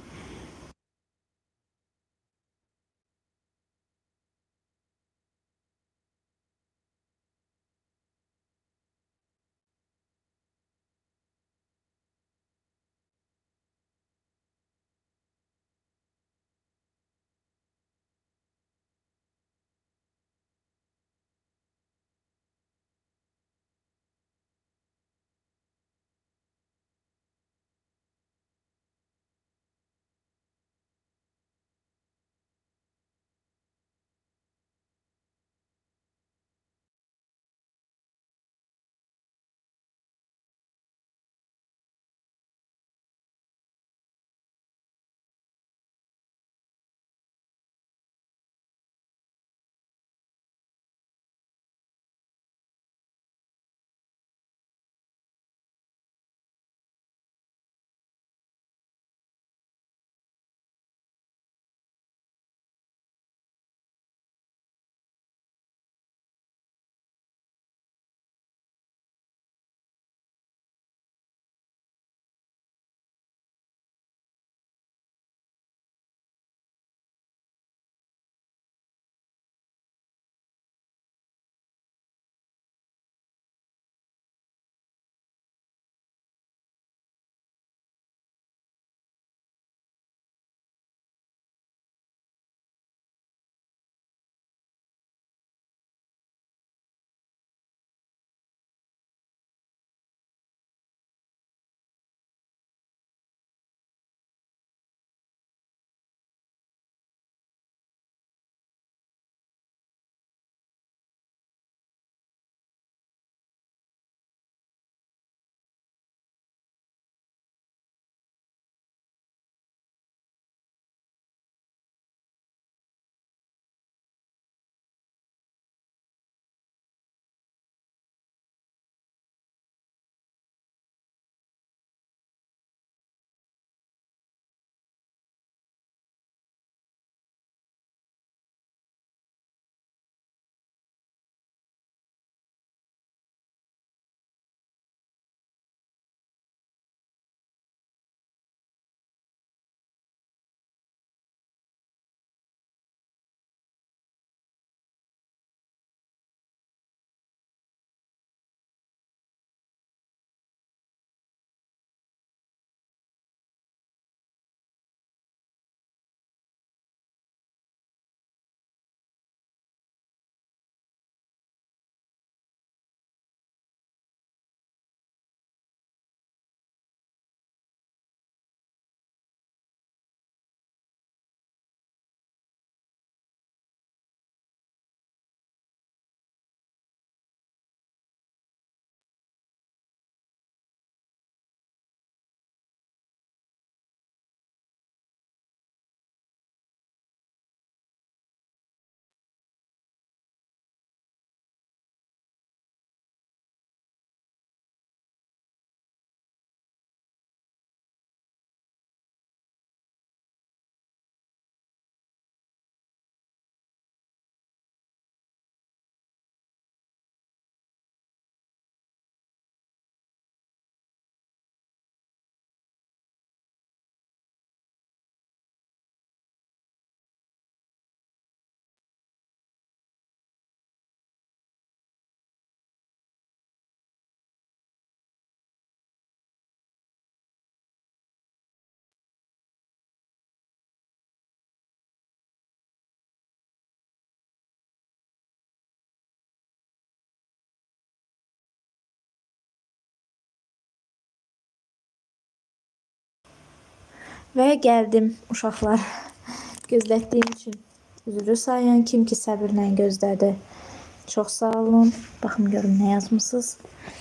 Və gəldim uşaqlar. Gözlətdiyim üçün üzrü sayın. Kim ki səbirlə gözlədi. Çox sağ olun. Baxın görün nə yazmısınız.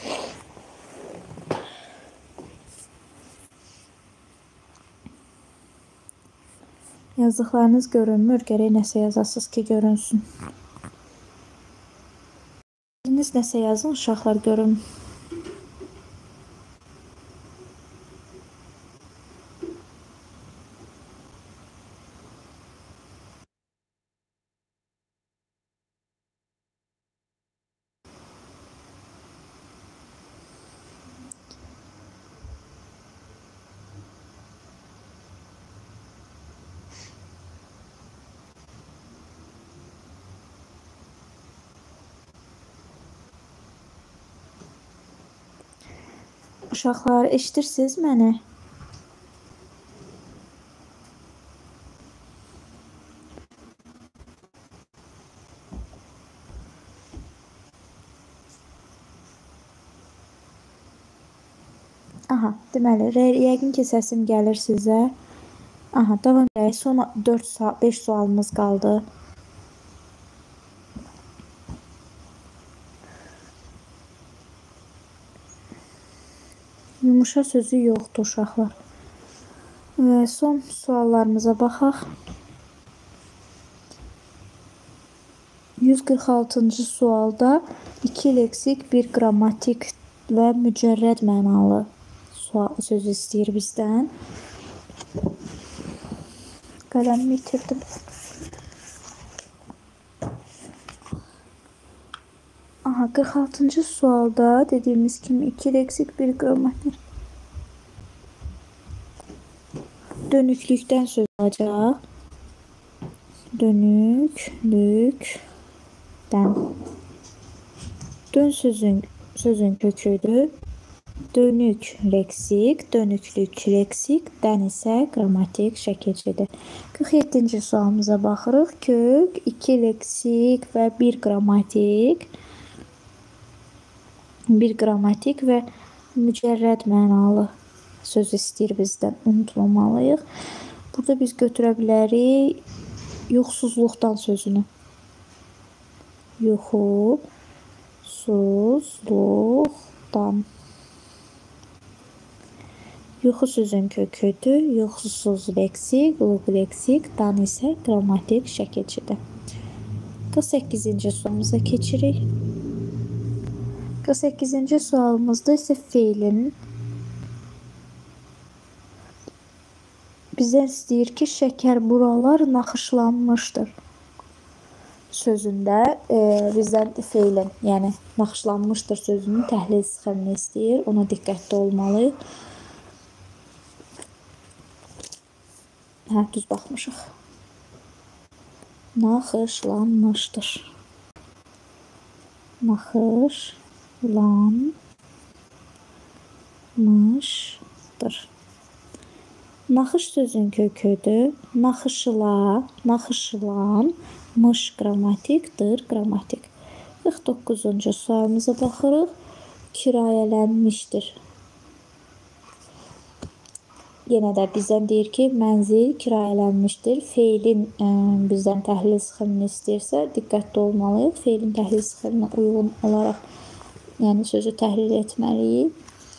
Yazdıqlarınız görünmür. Gərək nəsə yazasınız ki görünsün. Biriniz nəsə yazın uşaqlar görün. Uşaqlar, eşidirsiniz məni? Aha, deməli, yəqin ki səsim gəlir sizə. Aha, davam edək. Son dörd beş sualımız qaldı. Yumuşa sözü yoxdur uşaqlar. Və son suallarımıza baxaq. yüz qırx altıncı sualda iki leksik, bir qrammatik və mücərrəd mənalı söz istəyir bizdən. Qələmimi itirdim. Aha, qırx altıncı sualda dediyimiz kimi iki leksik, bir qrammatik. Dönüklükdən söz alacaq. Dönüklükdən. Dön sözün, sözün köküdür. Dönük leksik, dönüklük leksik, dən isə qrammatik şəkilçidir. qırx yeddinci sualımıza baxırıq. Kök, iki leksik və bir qrammatik. Bir qrammatik və mücərrəd mənalı söz istəyir bizdən. Unutmamalıyıq. Burada biz götürə bilərik yoxsuzluqdan sözünü. Yoxsuzluqdan. Yoxu sözün köküdür. Yoxsuz leksik, luq leksik, dan isə qrammatik şəkilçidir. qırx səkkizinci sualımıza keçirik. qırx səkkizinci sualımızda isə feilin bizə istəyir ki, şəkər buralar naxışlanmışdır sözündə e, bizdən feilin, yəni naxışlanmışdır sözünün təhlil sxemini istəyir. Ona diqqətli olmalıyıq. Hə, düz baxmışıq. Naxışlanmışdır. Naxışlanmışdır. Naxış sözün köküdür. Naxışla, naxışlan, mış qrammatikdir, qrammatik. qırx doqquzuncu sualımıza baxırıq. Kirayələnmişdir. Yenə də bizdən deyir ki, mənzil kirayələnmişdir. Feilin ə, bizdən təhlil sxemini istəyirsə, diqqətli olmalıyıq. Feilin təhlil sxeminə uyğun olaraq yəni sözü təhlil etməliyik.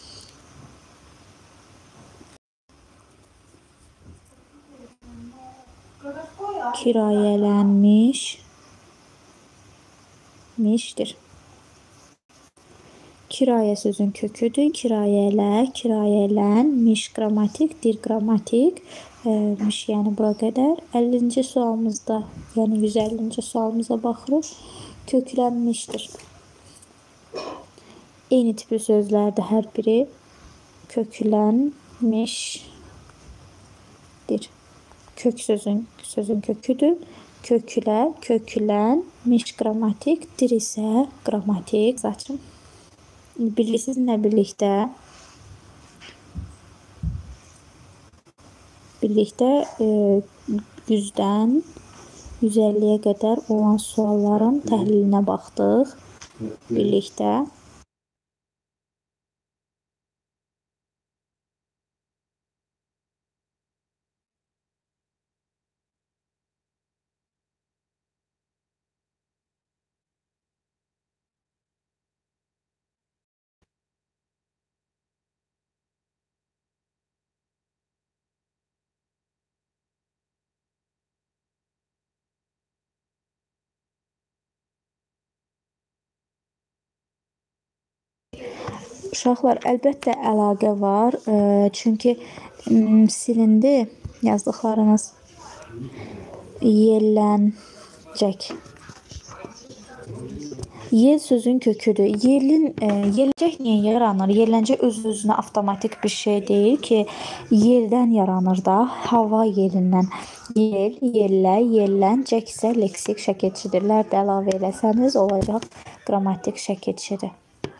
Kirayələnmişdir. Kirayə sözün köküdür. Kirayələ, kirayələn, miş qrammatikdir, qrammatik. E, miş yəni bura qədər. əllinci sualımızda, yəni yüz əllinci sualımıza baxırıq. Köklənmişdir. Eyni tipli sözlərdir hər biri. Köklənmişdir. Kök sözün, sözün köküdür. Köklə, köklən, miş qrammatik, dir isə qrammatik. Zaten sizinlə birlikdə birlikdə e, yüzdən yüz əlliyə qədər olan sualların təhlilinə baxdıq. Birlikdə. Uşaqlar, əlbəttə əlaqə var. E, çünki m, silindi yazdıqlarınız. Yelləncək. Yel sözün köküdür. Yelin, e, yelcək niyə yaranır? Yelləncək öz-özünə avtomatik bir şey deyil ki, yeldən yaranır da, hava yelindən. Yel, yellə, yelləncək isə leksik şəkilçidirlər də əlavə eləsəniz olacaq qrammatik şəkilçidir.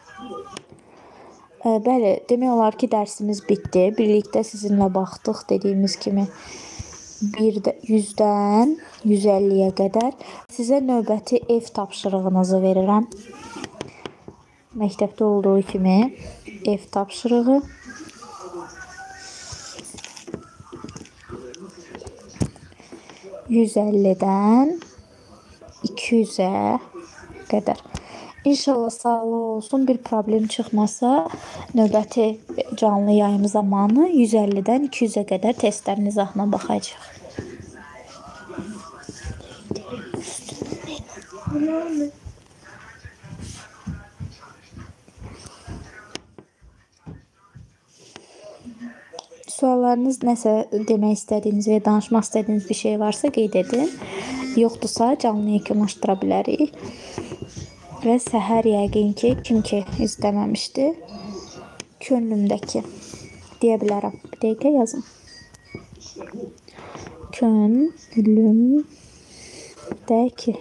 E, bəli, demək olar ki, dərsimiz bitdi. Birlikdə sizinlə baxdıq dediyimiz kimi. yüzdən yüz əlliyə qədər. Sizə növbəti ev tapşırığınızı verirəm. Məktəbdə olduğu kimi ev tapşırığı. yüz əllidən iki yüzə qədər. İnşallah sağlığı olsun, bir problem çıxmasa növbəti canlı yayım zamanı yüz əllidən iki yüzə qədər testlərin izahına baxacaq. Suallarınız nəsə demək istədiyiniz və danışmaq istədiyiniz bir şey varsa qeyd edin. Yoxdursa canlı yekunlaşdıra bilərik. Və səhər yəqin ki, kim ki izləməmişdi, könlümdəki deyə bilərəm. Bir dəqiqə yazın. Könlümdəki.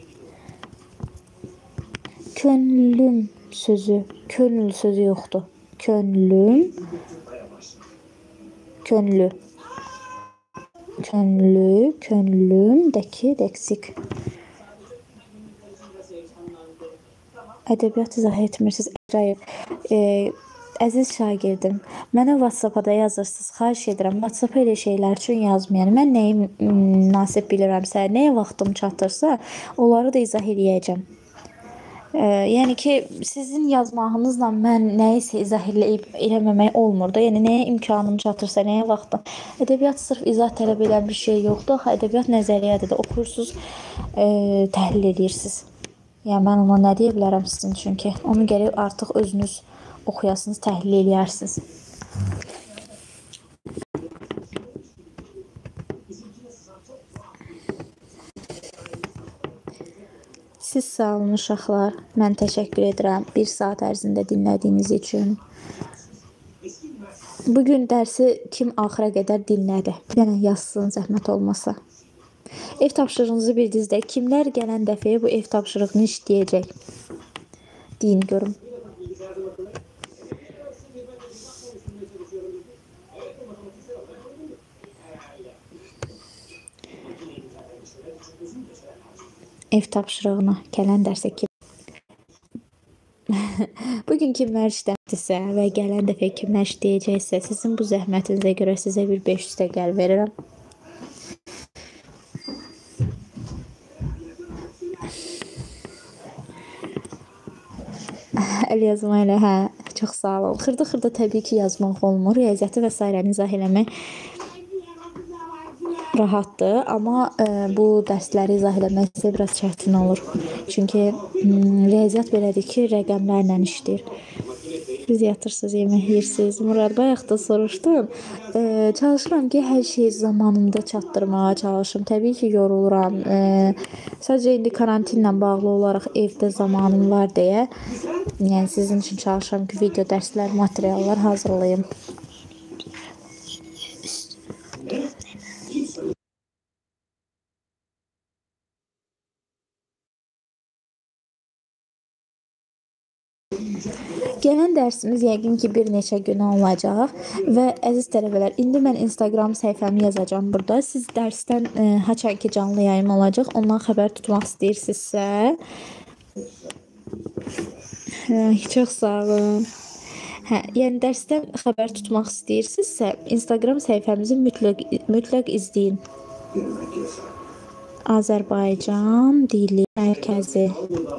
Könlüm sözü, könül sözü yoxdur. Könlüm, könlü. Könlü, könlümdəki leksik. Ədəbiyyat izah etmirsiniz. Əcaib. E, əziz şagirdim, mənə WhatsApp-da yazırsınız. Xahiş edirəm, WhatsApp elə şeylər üçün yazmayın. Mən nəyi münasib bilirəmsə, nəyə vaxtım çatırsa, onları da izah eləyəcəm. E, yəni ki, sizin yazmağınızla mən nəyisə izah eləyib eləməmək olmur da. Yəni nəyə imkanım çatırsa, nəyə vaxtım. Ədəbiyyat sırf izah tələb edən bir şey yoxdur. Ədəbiyyat nəzəriyyədir də. Oxursunuz, e, təhlil edirsiniz. Yəni, mən ona nə deyə bilərəm sizin üçün ki? Onu gəlib artıq özünüz oxuyasınız, təhlil eləyərsiniz. Siz sağ olun uşaqlar. Mən təşəkkür edirəm bir saat ərzində dinlədiyiniz üçün. Bugün dərsi kim axıra qədər dinlədi? Bir dənə yazsın, zəhmət olmasa. Ev tapşırığınızı bildinizdə kimlər gələn dəfəyə bu ev tapşırığını işləyəcək? Deyin görüm. Ev tapşırığına gələn dərsə kim? Bugün kimlər işləmdisə və gələn dəfə kimlər işləyəcəksə, sizin bu zəhmətinizə görə sizə bir beş yüz təqəl verirəm. Əl yazma ilə, hə, çox sağ olun. Xırda-xırda təbii ki yazmaq olmur. Riyaziyyatı və sairəni izah eləmək rahatdır. Amma e, bu dərsləri izah eləmək isə biraz çətin olur. Çünki riyaziyyat belədir ki, rəqəmlərlə işləyir. Siz yatırsınız, yemək yeyirsiniz. Murad, bayaq da soruşdum. E, çalışıram ki, hər şeyi zamanında çatdırmağa çalışım. Təbii ki, yoruluram. E, sadəcə indi karantinlə bağlı olaraq evdə zamanım var deyə, yəni sizin üçün çalışıram ki, video dərslər, materiallar hazırlayım. Gələn dərsimiz yəqin ki, bir neçə gün olacaq və əziz tələbələr, indi mən Instagram səhifəmi yazacağım burada. Siz dərsdən e, haçan ki canlı yayım olacaq, ondan xəbər tutmaq istəyirsinizsə, hə, çox sağ olun. Hə, yəni dərsdən xəbər tutmaq istəyirsinizsə, Instagram səhifəmizi mütləq, mütləq izləyin. Azərbaycan Dili Mərkəzi.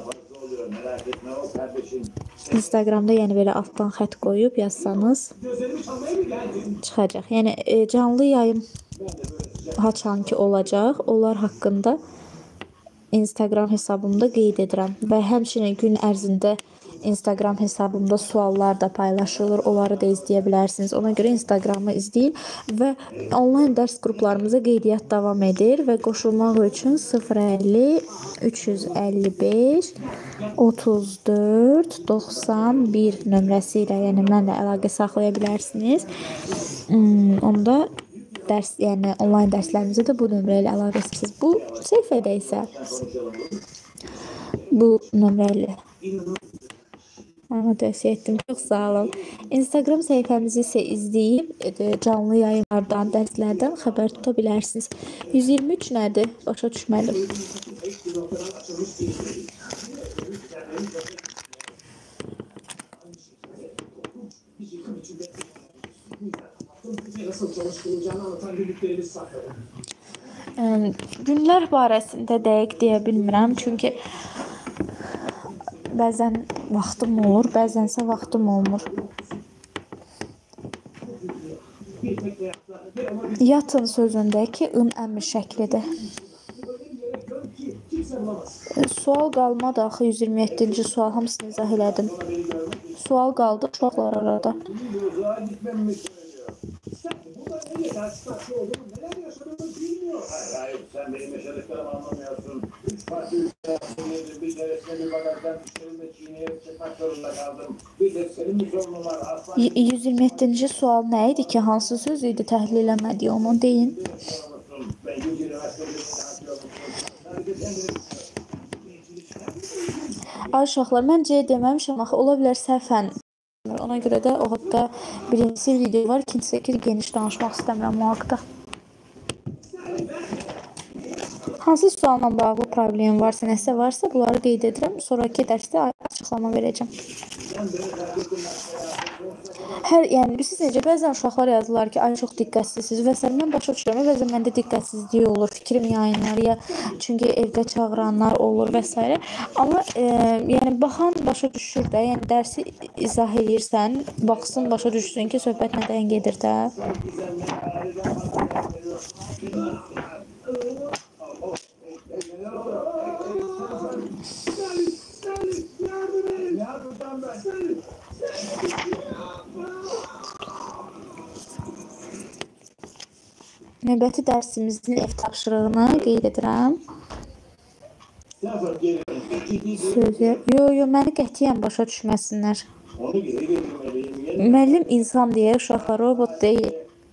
Instagramda yəni belə altdan xət qoyub yazsanız çıxacaq. Yəni e, canlı yayım haçan ki olacaq, onlar haqqında Instagram hesabımda qeyd edirəm və həmçinin gün ərzində Instagram hesabımda suallar da paylaşılır. Onları da izləyə bilərsiniz. Ona görə Instagramı izləyin və onlayn dərs qruplarımıza qeydiyyat davam edir və qoşulmaq üçün sıfır əlli üç yüz əlli beş otuz dörd doxsan bir nömrəsi ilə, yəni mənlə əlaqə saxlaya bilərsiniz. Hmm, onda dərs, yəni onlayn dərslərimizə də bu nömrə ilə əlaqə edirsiniz. Bu səhifədə isə bu nömrə ilə Ana tövsiyə etdim. Çox sağ olun. Instagram səhifəmizi isə izləyib canlı yayınlardan, dərslərdən xəbər tuta bilərsiniz. yüz iyirmi üç nədir? Başa düşmədim. Günlər barəsində dəqiq deyə bilmirəm, çünki bəzən vaxtım olur, bəzənsə vaxtım olmur. Yatın sözündəki ın əmr şəklidir. Sual qalmadı axı yüz iyirmi yeddinci sual, hamısını izah elədim. Sual qaldı uşaqlar arada. yüz iyirmi yeddinci sual nə idi ki? Hansı söz idi? Təhlil eləmədik, onu deyin. Ay uşaqlar, mən C deməmişəm axı, ola bilər səhvən. Ona görə də o haqqda birincisi video var, ikincisi ki geniş danışmaq istəmirəm o haqda. Hansı sualla bağlı problem varsa, nəsə varsa bunları qeyd edirəm. Sonraki dərsdə açıqlama verəcəm. Hər, yəni siz necə bəzən uşaqlar yazırlar ki, ay çox diqqətsizsiniz və sən mən başa düşürəm, bəzən məndə diqqətsizlik olur, fikrim yayınlar ya çünki evdə çağıranlar olur və s. Amma e, yəni baxan başa düşür də, yəni dərsi izah edirsən, baxsın, başa düşsün ki, söhbət nədən gedir də. Növbəti dərsimizin ev tapşırığını qeyd edirəm. Sözü, yo, yo, məni qətiyyən başa düşməsinlər. Müəllim insan deyə uşaqlar robot deyil.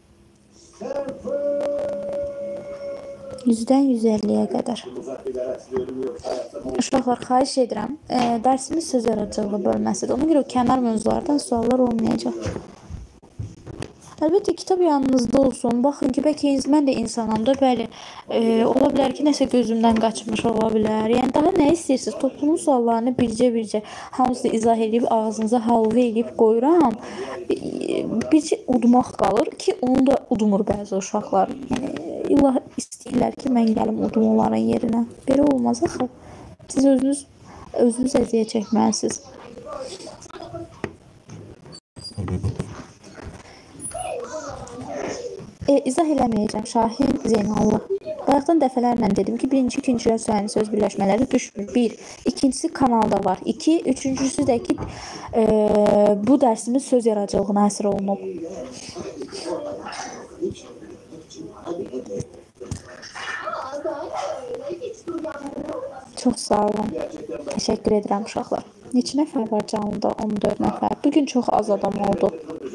yüzdən yüz əlliyə qədər. Uşaqlar, xahiş edirəm. E, dərsimiz söz yaradıcılığı bölməsidir. Ona görə kənar mövzulardan suallar olmayacaq. Əlbəttə, kitab yanınızda olsun. Baxın ki, bəlkə mən də insanam da, bəli, e, ola bilər ki, nəsə gözümdən qaçmış ola bilər. Yəni, daha nə istəyirsiniz? Toplumun suallarını bircə-bircə hamısı izah edib, ağzınıza halva edib qoyuram. E, bircə udmaq qalır ki, onu da udmur bəzi uşaqlar. Yəni, İllah istəyirlər ki, mən gəlim udum onların yerinə. Belə olmaz axı. Siz özünüz, özünüz əziyyət çəkməlisiniz. E, izah eləməyəcəm. Şahin Zeynallı. Bayaqdan dəfələrlə dedim ki, birinci, ikinci rəsayəni söz birləşmələri düşmür. Bir. İkincisi kanalda var. İki. Üçüncüsü də ki, e, bu dərsimiz söz yaradıcılığına həsr olunub. Çox sağ olun. Təşəkkür edirəm uşaqlar. Neçə nəfər var canlıda? on dörd nəfər. Bugün çox az adam oldu.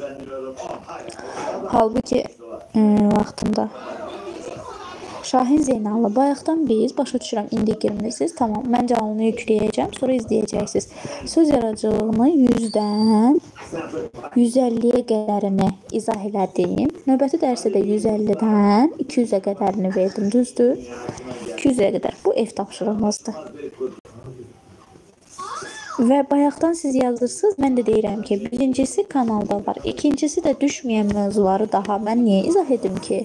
Halbuki e, vaxtında. Şahin Zeynallı, bayaqdan biz, başa düşürəm, indi girmirsiniz. Tamam, mən canlını yükləyəcəm, sonra izləyəcəksiniz. Söz yaradıcılığını yüzdən yüz əlliyə qədərini izah elədim. Növbəti dərsə də yüz əllidən iki yüzə qədərini verdim, düzdür? iki yüzə qədər. Bu ev tapşırığımızdır. Və bayaqdan siz yazırsınız, mən də deyirəm ki, birincisi kanalda var, ikincisi də düşməyən mövzuları daha mən niyə izah edim ki?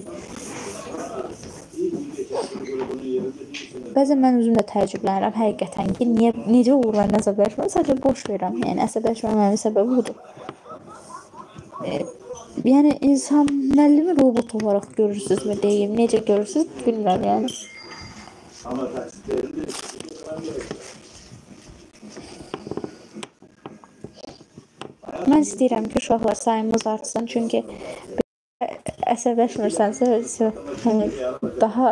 Bəzən mən özüm də təəccüblənirəm həqiqətən ki, niyə, necə olur mən əsəbləşməm, sadəcə boş verirəm, yəni əsəbləşməməmin səbəbi budur. E, yəni insan müəllimi robot olaraq görürsünüzmü deyim, necə görürsünüz bilmirəm yəni. Mən istəyirəm ki, uşaqlar sayımız artsın, çünki əsəbləşmirsənsə, yəni daha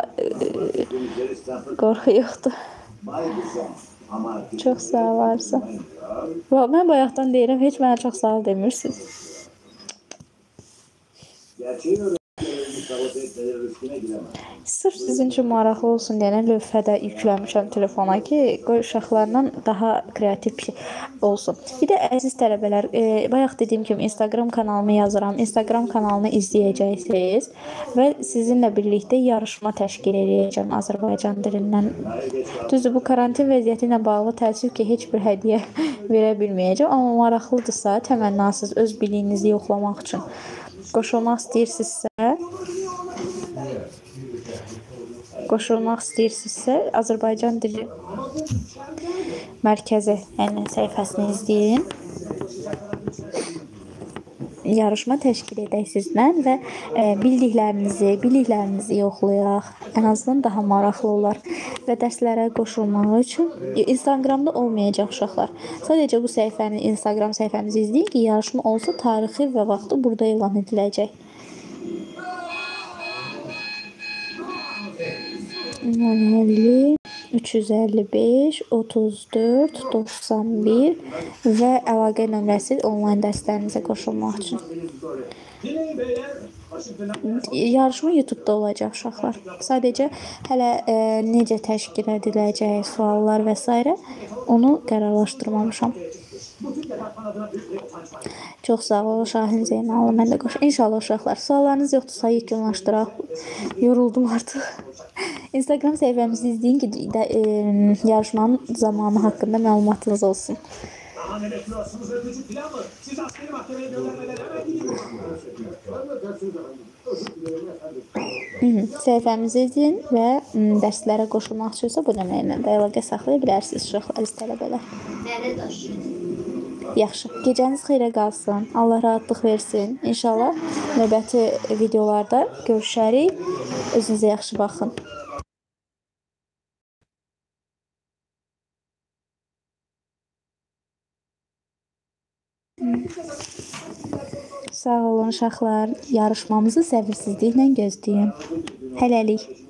qorxu yoxdur. Çox sağ olarsan. Mən bayaqdan deyirəm, heç mənə çox sağ ol demirsiniz. Sırf sizin üçün maraqlı olsun deyənə lövhədə yükləmişəm telefona ki, qoy uşaqlarla daha kreativ bir şey olsun. Bir də əziz tələbələr, e, bayaq dediyim kimi Instagram kanalımı yazıram. Instagram kanalını izləyəcəksiniz və sizinlə birlikdə yarışma təşkil edəcəm Azərbaycan dilindən. Düzdür, bu karantin vəziyyəti ilə bağlı təəssüf ki, heç bir hədiyyə verə bilməyəcəm, amma maraqlıdırsa, təmənnasız öz biliyinizi yoxlamaq üçün qoşulmaq istəyirsinizsə, qoşulmaq istəyirsinizsə, Azərbaycan dili mərkəzi, yəni səhifəsini izləyin. Yarışma təşkil edək sizlə və e, bildiklərinizi, biliklərinizi yoxlayaq. Ən azından daha maraqlı olar və dərslərə qoşulmaq üçün Instagramda olmayacaq uşaqlar. Sadəcə bu səhifəni, Instagram səhifəmizi izləyin ki, yarışma olsa tarixi və vaxtı burada elan ediləcək. əlli, üç yüz əlli beş, otuz dörd, doxsan bir və əlaqə nömrəsi onlayn dərslərinizə qoşulmaq üçün. Yarışma YouTube'da olacaq uşaqlar. Sadəcə hələ e, necə təşkil ediləcək, suallar və s. onu qərarlaşdırmamışam. Çox sağ ol Şahin Zeynalov, mən də qoş. İnşallah uşaqlar, suallarınız yoxdursa yekunlaşdıraq. Yoruldum artıq. Instagram səhifəmizi izləyin ki, də, e, yarışmanın zamanı haqqında məlumatınız olsun. Səhifəmizi izləyin və m, dərslərə qoşulmaq üçünsə bu nömrə də əlaqə saxlaya bilərsiniz uşaqlar, tələbələr. Yaxşı, gecəniz xeyrə qalsın, Allah rahatlıq versin. İnşallah növbəti videolarda görüşərik. Özünüzə yaxşı baxın. Sağ olun uşaqlar, yarışmamızı səbirsizliklə gözləyin. Hələlik.